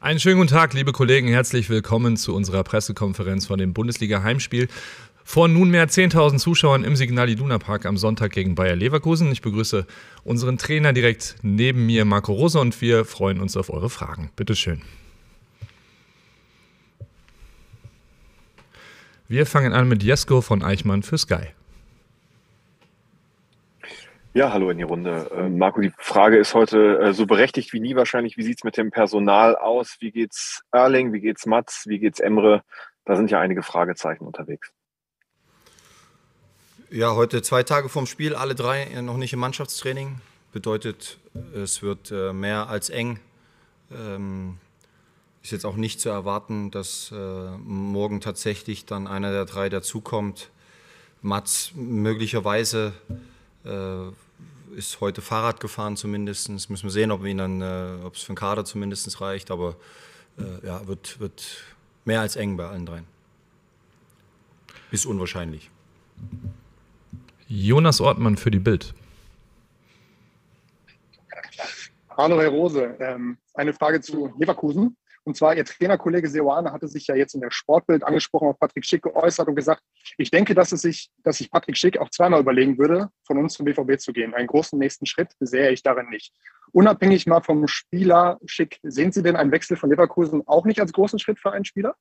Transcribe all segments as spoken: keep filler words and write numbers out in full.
Einen schönen guten Tag, liebe Kollegen. Herzlich willkommen zu unserer Pressekonferenz von dem Bundesliga-Heimspiel vor nunmehr zehntausend Zuschauern im Signal Iduna Park am Sonntag gegen Bayer Leverkusen. Ich begrüße unseren Trainer direkt neben mir, Marco Rose, und wir freuen uns auf eure Fragen. Bitte schön. Wir fangen an mit Jesko von Eichmann für Sky. Ja, hallo in die Runde. Äh, Marco, die Frage ist heute äh, so berechtigt wie nie wahrscheinlich. Wie sieht es mit dem Personal aus? Wie geht's Erling? Wie geht's Mats? Wie geht's Emre? Da sind ja einige Fragezeichen unterwegs. Ja, heute zwei Tage vorm Spiel, alle drei noch nicht im Mannschaftstraining. Bedeutet, es wird äh, mehr als eng. Ähm, ist jetzt auch nicht zu erwarten, dass äh, morgen tatsächlich dann einer der drei dazukommt. Mats möglicherweise äh, ist heute Fahrrad gefahren zumindest. Müssen wir sehen, ob wir ihn dann, äh, ob es für den Kader zumindest reicht. Aber äh, ja, wird, wird mehr als eng bei allen dreien. Ist unwahrscheinlich. Jonas Ortmann für die Bild. Hallo Herr Rose, ähm, eine Frage zu Leverkusen. Und zwar, Ihr Trainerkollege Seoane hatte sich ja jetzt in der Sportbild angesprochen auf Patrick Schick geäußert und gesagt, ich denke, dass, es sich, dass sich Patrick Schick auch zweimal überlegen würde, von uns zum B V B zu gehen. Einen großen nächsten Schritt sehe ich darin nicht. Unabhängig mal vom Spieler Schick, sehen Sie denn einen Wechsel von Leverkusen auch nicht als großen Schritt für einen Spieler?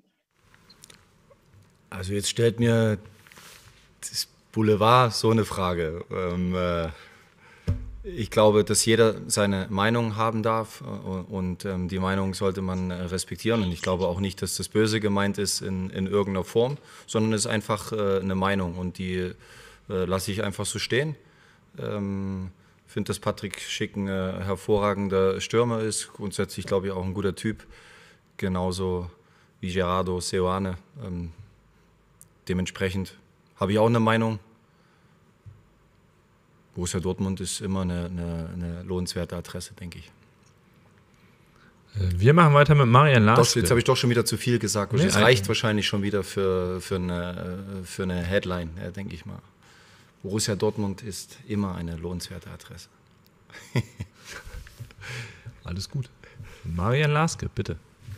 Also jetzt stellt mir das Boulevard so eine Frage. Ähm, äh Ich glaube, dass jeder seine Meinung haben darf und ähm, die Meinung sollte man respektieren. Und ich glaube auch nicht, dass das böse gemeint ist in, in irgendeiner Form, sondern es ist einfach äh, eine Meinung und die äh, lasse ich einfach so stehen. Ich ähm, finde, dass Patrick Schick ein äh, hervorragender Stürmer ist, grundsätzlich glaube ich auch ein guter Typ, genauso wie Gerardo Seoane. Ähm, dementsprechend habe ich auch eine Meinung. Borussia Dortmund ist immer eine, eine, eine lohnenswerte Adresse, denke ich. Wir machen weiter mit Marian Laske. Doch, jetzt habe ich doch schon wieder zu viel gesagt. Nee, es reicht wahrscheinlich schon wieder für, für, eine, für eine Headline, ja, denke ich mal. Borussia Dortmund ist immer eine lohnenswerte Adresse. Alles gut. Marian Laske, bitte.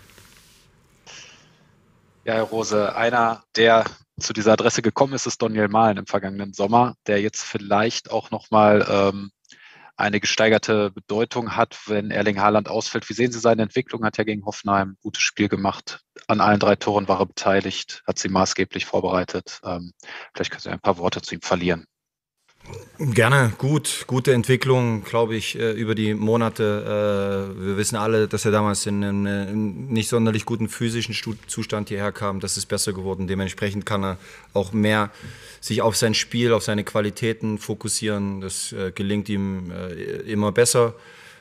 Ja, Herr Rose, einer, der zu dieser Adresse gekommen ist, ist Daniel Mahlen im vergangenen Sommer, der jetzt vielleicht auch nochmal ähm, eine gesteigerte Bedeutung hat, wenn Erling Haaland ausfällt. Wie sehen Sie seine Entwicklung? Hat ja gegen Hoffenheim ein gutes Spiel gemacht. An allen drei Toren war er beteiligt, hat sie maßgeblich vorbereitet. Ähm, vielleicht können Sie ein paar Worte zu ihm verlieren. Gerne, gut, gute Entwicklung, glaube ich, über die Monate. Wir wissen alle, dass er damals in einem nicht sonderlich guten physischen Zustand hierher kam. Das ist besser geworden. Dementsprechend kann er auch mehr sich auf sein Spiel, auf seine Qualitäten fokussieren. Das gelingt ihm immer besser.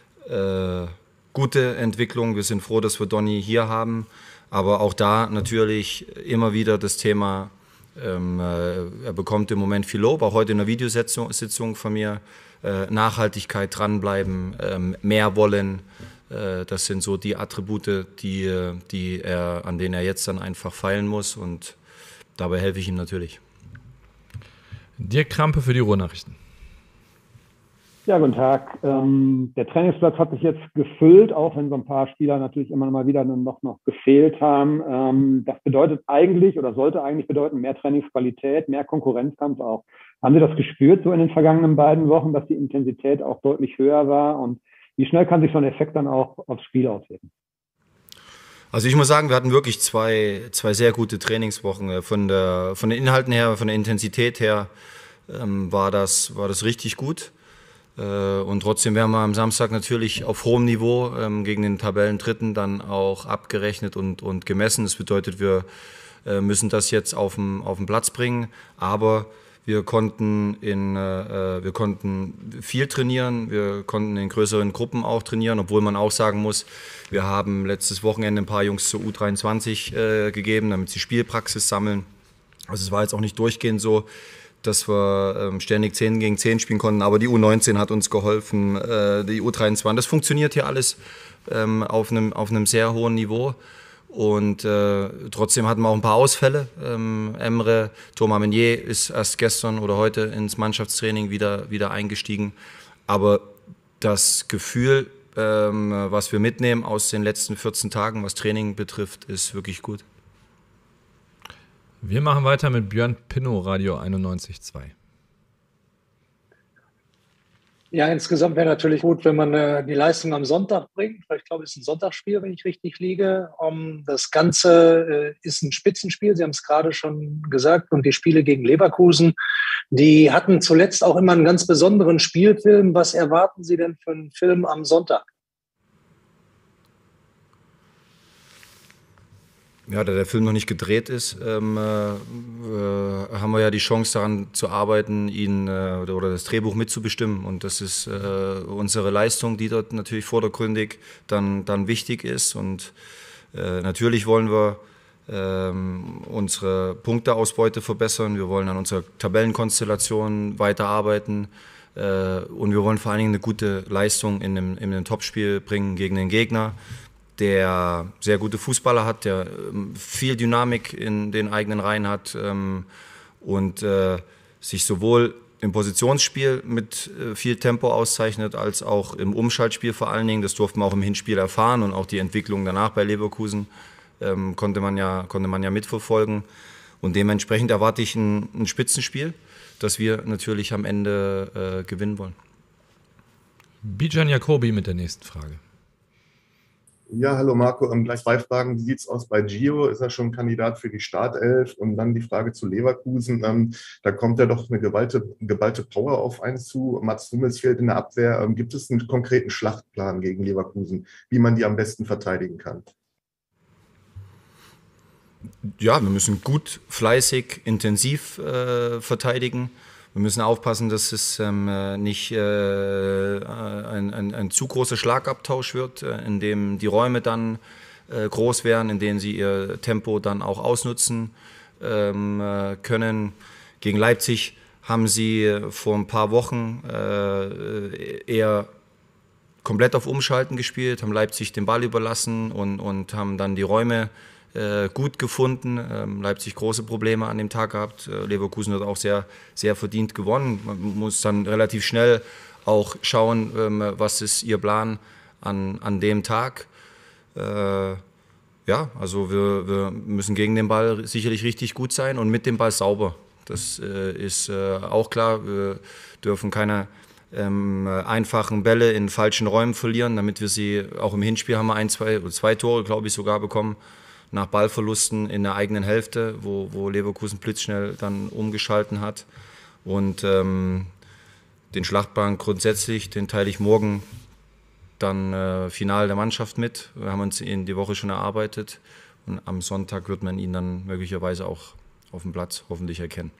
Gute Entwicklung. Wir sind froh, dass wir Donny hier haben. Aber auch da natürlich immer wieder das Thema. Ähm, äh, er bekommt im Moment viel Lob, auch heute in der Videositzung von mir. Äh, Nachhaltigkeit, dranbleiben, ähm, mehr wollen. Äh, das sind so die Attribute, die, die er, an denen er jetzt dann einfach feilen muss. Und dabei helfe ich ihm natürlich. Dirk Krampe für die Ruhrnachrichten. Ja, guten Tag. Ähm, der Trainingsplatz hat sich jetzt gefüllt, auch wenn so ein paar Spieler natürlich immer mal wieder noch, noch gefehlt haben. Ähm, das bedeutet eigentlich oder sollte eigentlich bedeuten mehr Trainingsqualität, mehr Konkurrenzkampf auch. Haben Sie das gespürt so in den vergangenen beiden Wochen, dass die Intensität auch deutlich höher war? Und wie schnell kann sich so ein Effekt dann auch aufs Spiel auswirken? Also ich muss sagen, wir hatten wirklich zwei, zwei sehr gute Trainingswochen. Von, der, von den Inhalten her, von der Intensität her ähm, war, das, war das richtig gut. Und trotzdem werden wir am Samstag natürlich auf hohem Niveau ähm, gegen den Tabellendritten dann auch abgerechnet und, und gemessen. Das bedeutet, wir äh, müssen das jetzt auf den auf den Platz bringen. Aber wir konnten, in, äh, wir konnten viel trainieren, wir konnten in größeren Gruppen auch trainieren, obwohl man auch sagen muss, wir haben letztes Wochenende ein paar Jungs zur U dreiundzwanzig äh, gegeben, damit sie Spielpraxis sammeln. Also es war jetzt auch nicht durchgehend so, dass wir ähm, ständig zehn gegen zehn spielen konnten, aber die U neunzehn hat uns geholfen, äh, die U dreiundzwanzig. Das funktioniert hier alles ähm, auf einem auf einem sehr hohen Niveau und äh, trotzdem hatten wir auch ein paar Ausfälle. Ähm, Emre, Thomas Meunier ist erst gestern oder heute ins Mannschaftstraining wieder, wieder eingestiegen, aber das Gefühl ähm, was wir mitnehmen aus den letzten vierzehn Tagen, was Training betrifft, ist wirklich gut. Wir machen weiter mit Björn Pinnow, Radio einundneunzig Komma zwei. Ja, insgesamt wäre natürlich gut, wenn man äh, die Leistung am Sonntag bringt. Ich glaube, es ist ein Sonntagsspiel, wenn ich richtig liege. Um, das Ganze äh, ist ein Spitzenspiel, Sie haben es gerade schon gesagt. Und die Spiele gegen Leverkusen, die hatten zuletzt auch immer einen ganz besonderen Spielfilm. Was erwarten Sie denn für einen Film am Sonntag? Ja, da der Film noch nicht gedreht ist, ähm, äh, haben wir ja die Chance daran zu arbeiten, ihn äh, oder das Drehbuch mitzubestimmen. Und das ist äh, unsere Leistung, die dort natürlich vordergründig dann, dann wichtig ist. Und äh, natürlich wollen wir ähm, unsere Punkteausbeute verbessern. Wir wollen an unserer Tabellenkonstellation weiterarbeiten. Äh, und wir wollen vor allen Dingen eine gute Leistung in einem, in einem Topspiel bringen gegen den Gegner, der sehr gute Fußballer hat, der ähm, viel Dynamik in den eigenen Reihen hat ähm, und äh, sich sowohl im Positionsspiel mit äh, viel Tempo auszeichnet, als auch im Umschaltspiel vor allen Dingen. Das durften wir auch im Hinspiel erfahren und auch die Entwicklung danach bei Leverkusen ähm, konnte man ja, konnte man ja mitverfolgen. Und dementsprechend erwarte ich ein, ein Spitzenspiel, das wir natürlich am Ende äh, gewinnen wollen. Bijan Jacobi mit der nächsten Frage. Ja, hallo Marco, ähm, gleich zwei Fragen. Wie sieht es aus bei Gio? Ist er schon Kandidat für die Startelf? Und dann die Frage zu Leverkusen. Ähm, da kommt ja doch eine geballte, geballte Power auf einen zu. Mats Hummels fehlt in der Abwehr. Ähm, gibt es einen konkreten Schlachtplan gegen Leverkusen, wie man die am besten verteidigen kann? Ja, wir müssen gut, fleißig, intensiv äh, verteidigen. Wir müssen aufpassen, dass es ähm, nicht äh, ein, ein, ein zu großer Schlagabtausch wird, äh, in dem die Räume dann äh, groß werden, in denen sie ihr Tempo dann auch ausnutzen ähm, äh, können. Gegen Leipzig haben sie vor ein paar Wochen äh, eher komplett auf Umschalten gespielt, haben Leipzig den Ball überlassen und, und haben dann die Räume Äh, gut gefunden. Ähm, Leipzig große Probleme an dem Tag gehabt. Äh, Leverkusen hat auch sehr, sehr verdient gewonnen. Man muss dann relativ schnell auch schauen, ähm, was ist ihr Plan an, an dem Tag. Äh, ja, also wir, wir müssen gegen den Ball sicherlich richtig gut sein und mit dem Ball sauber. Das äh, ist äh, auch klar. Wir dürfen keine ähm, einfachen Bälle in falschen Räumen verlieren, damit wir sie, auch im Hinspiel haben wir ein, zwei oder zwei Tore, glaube ich, sogar bekommen, nach Ballverlusten in der eigenen Hälfte, wo, wo Leverkusen blitzschnell dann umgeschalten hat. Und ähm, den Schlachtplan grundsätzlich, den teile ich morgen dann äh, final der Mannschaft mit. Wir haben uns in die Woche schon erarbeitet und am Sonntag wird man ihn dann möglicherweise auch auf dem Platz hoffentlich erkennen.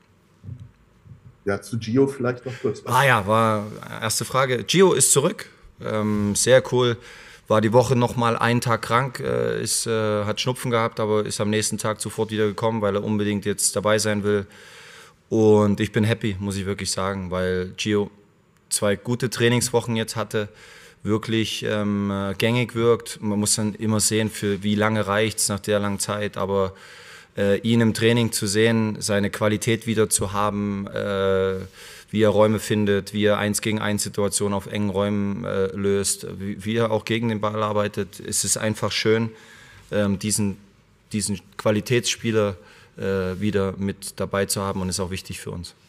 Ja, zu Gio vielleicht noch kurz. Ah ja, war erste Frage. Gio ist zurück, ähm, sehr cool. War die Woche noch mal einen Tag krank, äh, ist, äh, hat Schnupfen gehabt, aber ist am nächsten Tag sofort wieder gekommen, weil er unbedingt jetzt dabei sein will. Und ich bin happy, muss ich wirklich sagen, weil Gio zwei gute Trainingswochen jetzt hatte, wirklich ähm, gängig wirkt. Man muss dann immer sehen, für wie lange reicht es nach der langen Zeit, aber äh, ihn im Training zu sehen, seine Qualität wieder zu haben, äh, wie er Räume findet, wie er eins gegen eins Situationen auf engen Räumen äh, löst, wie, wie er auch gegen den Ball arbeitet. Es ist einfach schön, ähm, diesen, diesen Qualitätsspieler äh, wieder mit dabei zu haben und ist auch wichtig für uns.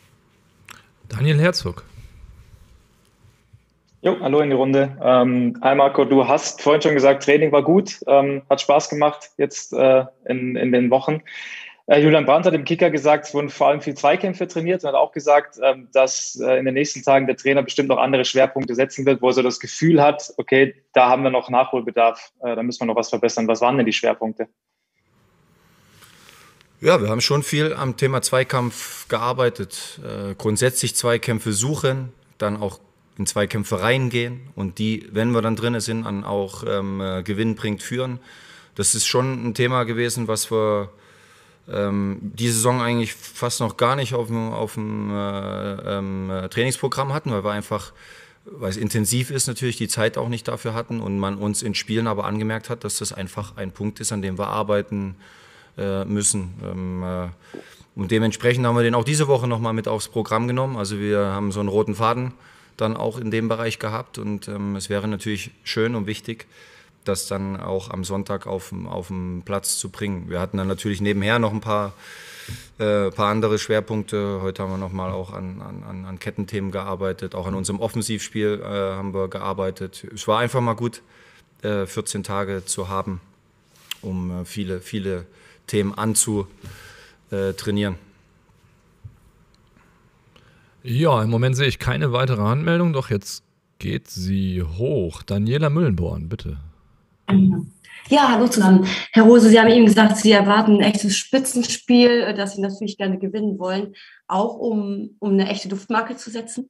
Daniel Herzog. Jo, hallo in die Runde. Ähm, hi Marco, du hast vorhin schon gesagt, Training war gut, ähm, hat Spaß gemacht jetzt äh, in, in den Wochen. Äh, Julian Brandt hat im Kicker gesagt, es wurden vor allem viel Zweikämpfe trainiert und hat auch gesagt, ähm, dass äh, in den nächsten Tagen der Trainer bestimmt noch andere Schwerpunkte setzen wird, wo er so das Gefühl hat, okay, da haben wir noch Nachholbedarf, äh, da müssen wir noch was verbessern. Was waren denn die Schwerpunkte? Ja, wir haben schon viel am Thema Zweikampf gearbeitet. Äh, grundsätzlich Zweikämpfe suchen, dann auch in Zweikämpfe reingehen und die, wenn wir dann drin sind, dann auch ähm, äh, gewinnbringend führen. Das ist schon ein Thema gewesen, was wir ähm, die Saison eigentlich fast noch gar nicht auf dem, auf dem äh, ähm, Trainingsprogramm hatten, weil wir einfach, weil es intensiv ist, natürlich die Zeit auch nicht dafür hatten und man uns in Spielen aber angemerkt hat, dass das einfach ein Punkt ist, an dem wir arbeiten äh, müssen. Ähm, äh, und dementsprechend haben wir den auch diese Woche nochmal mit aufs Programm genommen. Also wir haben so einen roten Faden dann auch in dem Bereich gehabt und ähm, es wäre natürlich schön und wichtig, das dann auch am Sonntag auf, auf den Platz zu bringen. Wir hatten dann natürlich nebenher noch ein paar, äh, paar andere Schwerpunkte. Heute haben wir nochmal auch an, an, an Kettenthemen gearbeitet, auch an unserem Offensivspiel äh, haben wir gearbeitet. Es war einfach mal gut, äh, vierzehn Tage zu haben, um äh, viele, viele Themen anzutrainieren. Ja, im Moment sehe ich keine weitere Handmeldung, doch jetzt geht sie hoch. Daniela Müllenborn, bitte. Ja, hallo zusammen. Herr Rose, Sie haben eben gesagt, Sie erwarten ein echtes Spitzenspiel, das Sie natürlich gerne gewinnen wollen, auch um, um eine echte Duftmarke zu setzen?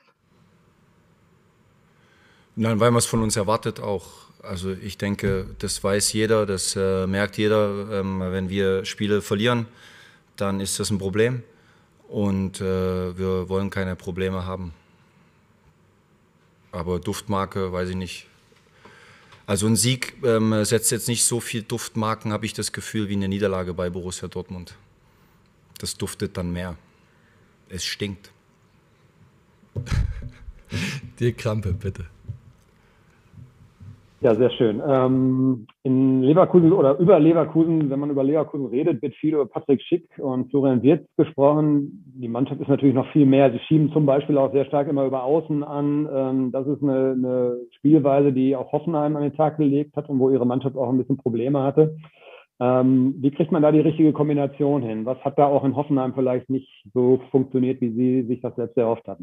Nein, weil man es von uns erwartet auch. Also ich denke, das weiß jeder, das äh, merkt jeder. Ähm, wenn wir Spiele verlieren, dann ist das ein Problem. Und äh, wir wollen keine Probleme haben. Aber Duftmarke, weiß ich nicht. Also ein Sieg ähm, setzt jetzt nicht so viel Duftmarken, habe ich das Gefühl, wie eine Niederlage bei Borussia Dortmund. Das duftet dann mehr. Es stinkt. Dirk Krampe, bitte. Ja, sehr schön. Ähm, in Leverkusen oder über Leverkusen, wenn man über Leverkusen redet, wird viel über Patrick Schick und Florian Wirtz gesprochen. Die Mannschaft ist natürlich noch viel mehr. Sie schieben zum Beispiel auch sehr stark immer über Außen an. Ähm, das ist eine, eine Spielweise, die auch Hoffenheim an den Tag gelegt hat und wo ihre Mannschaft auch ein bisschen Probleme hatte. Ähm, wie kriegt man da die richtige Kombination hin? Was hat da auch in Hoffenheim vielleicht nicht so funktioniert, wie Sie sich das selbst erhofft hatten?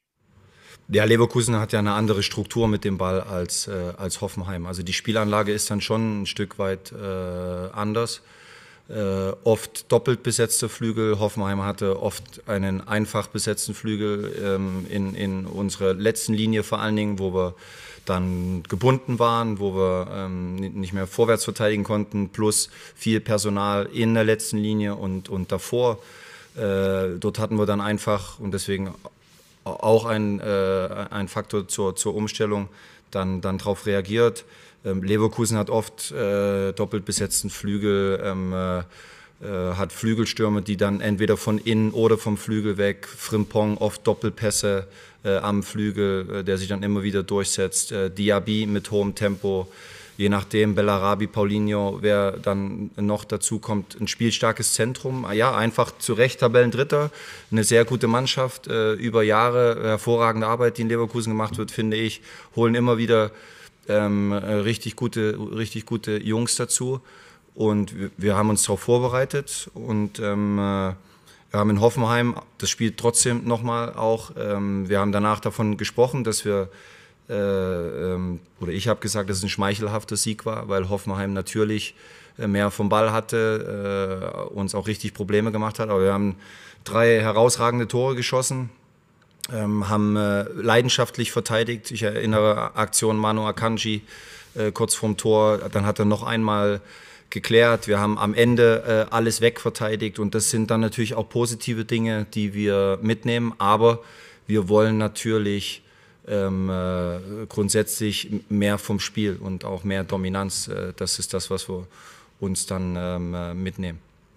Ja, Leverkusen hat ja eine andere Struktur mit dem Ball als, äh, als Hoffenheim. Also die Spielanlage ist dann schon ein Stück weit äh, anders. Äh, oft doppelt besetzte Flügel. Hoffenheim hatte oft einen einfach besetzten Flügel ähm, in, in unserer letzten Linie vor allen Dingen, wo wir dann gebunden waren, wo wir ähm, nicht mehr vorwärts verteidigen konnten, plus viel Personal in der letzten Linie und, und davor. Äh, dort hatten wir dann einfach und deswegen auch ein, äh, ein Faktor zur, zur Umstellung, dann, dann darauf reagiert. Ähm, Leverkusen hat oft äh, doppelt besetzten Flügel, ähm, äh, hat Flügelstürme, die dann entweder von innen oder vom Flügel weg, Frimpong oft Doppelpässe äh, am Flügel, äh, der sich dann immer wieder durchsetzt, äh, Diaby mit hohem Tempo, je nachdem, Bellarabi, Paulinho, wer dann noch dazu kommt, ein spielstarkes Zentrum. Ja, einfach zu Recht Tabellendritter, eine sehr gute Mannschaft, äh, über Jahre hervorragende Arbeit, die in Leverkusen gemacht wird, finde ich, holen immer wieder ähm, richtig gute, richtig gute Jungs dazu und wir, wir haben uns darauf vorbereitet und ähm, wir haben in Hoffenheim das Spiel trotzdem nochmal auch, ähm, wir haben danach davon gesprochen, dass wir Äh, ähm, oder ich habe gesagt, dass es ein schmeichelhafter Sieg war, weil Hoffenheim natürlich äh, mehr vom Ball hatte, äh, uns auch richtig Probleme gemacht hat. Aber wir haben drei herausragende Tore geschossen, ähm, haben äh, leidenschaftlich verteidigt. Ich erinnere Aktion Manu Akanji äh, kurz vorm Tor, dann hat er noch einmal geklärt. Wir haben am Ende äh, alles wegverteidigt und das sind dann natürlich auch positive Dinge, die wir mitnehmen. Aber wir wollen natürlich Ähm, äh, grundsätzlich mehr vom Spiel und auch mehr Dominanz. Äh, das ist das, was wir uns dann ähm, äh, mitnehmen.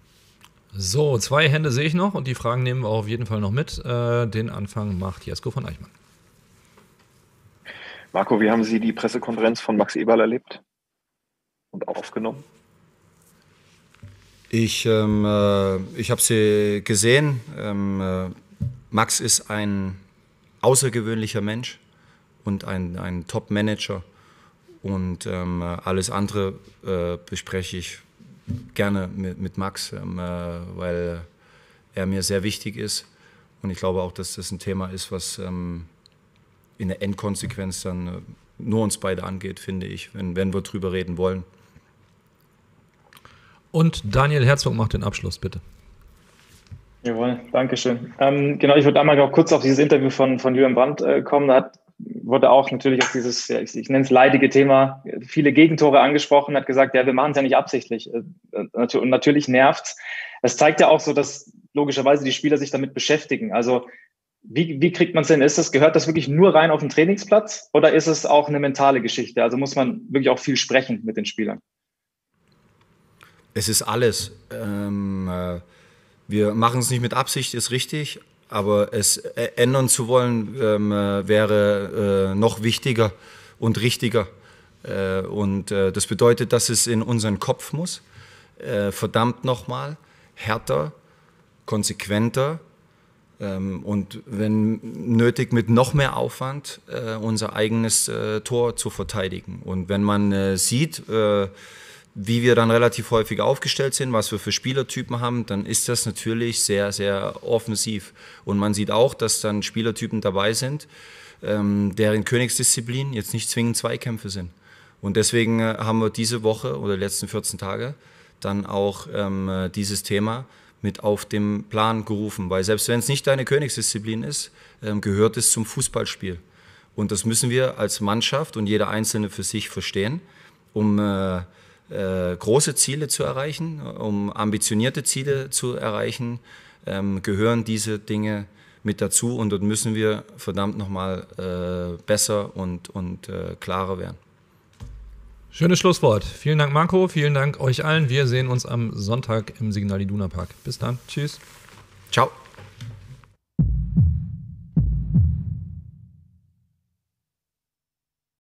So, zwei Hände sehe ich noch und die Fragen nehmen wir auch auf jeden Fall noch mit. Äh, den Anfang macht Jesko von Eichmann. Marco, wie haben Sie die Pressekonferenz von Max Eberl erlebt und aufgenommen? Ich, ähm, äh, ich habe sie gesehen. Ähm, äh, Max ist ein außergewöhnlicher Mensch und ein, ein Top-Manager und ähm, alles andere äh, bespreche ich gerne mit, mit Max, ähm, äh, weil er mir sehr wichtig ist und ich glaube auch, dass das ein Thema ist, was ähm, in der Endkonsequenz dann äh, nur uns beide angeht, finde ich, wenn, wenn wir drüber reden wollen. Und Daniel Herzog macht den Abschluss, bitte. Jawohl, danke schön. Ähm, genau, ich würde einmal noch kurz auf dieses Interview von, von Julian Brandt äh, kommen. Da hat, wurde auch natürlich auf dieses, ja, ich, ich nenne es leidige Thema, viele Gegentore angesprochen, hat gesagt, ja, wir machen es ja nicht absichtlich. Äh, und natürlich nervt's. Es zeigt ja auch so, dass logischerweise die Spieler sich damit beschäftigen. Also wie, wie kriegt man es denn? Ist das, gehört das wirklich nur rein auf den Trainingsplatz oder ist es auch eine mentale Geschichte? Also muss man wirklich auch viel sprechen mit den Spielern? Es ist alles. Ähm, äh Wir machen es nicht mit Absicht, ist richtig, aber es ändern zu wollen, ähm, wäre äh, noch wichtiger und richtiger. Äh, und äh, das bedeutet, dass es in unseren Kopf muss. Äh, verdammt nochmal, härter, konsequenter ähm, und wenn nötig mit noch mehr Aufwand äh, unser eigenes äh, Tor zu verteidigen. Und wenn man äh, sieht, äh, wie wir dann relativ häufig aufgestellt sind, was wir für Spielertypen haben, dann ist das natürlich sehr, sehr offensiv. Und man sieht auch, dass dann Spielertypen dabei sind, ähm, deren Königsdisziplin jetzt nicht zwingend Zweikämpfe sind. Und deswegen äh, haben wir diese Woche oder die letzten vierzehn Tage dann auch ähm, dieses Thema mit auf dem Plan gerufen. Weil selbst wenn es nicht deine Königsdisziplin ist, ähm, gehört es zum Fußballspiel. Und das müssen wir als Mannschaft und jeder Einzelne für sich verstehen, um äh, äh, große Ziele zu erreichen, um ambitionierte Ziele zu erreichen, ähm, gehören diese Dinge mit dazu. Und dort müssen wir verdammt nochmal äh, besser und, und äh, klarer werden. Schönes Schlusswort. Vielen Dank, Marco. Vielen Dank euch allen. Wir sehen uns am Sonntag im Signal Iduna Park. Bis dann. Tschüss. Ciao.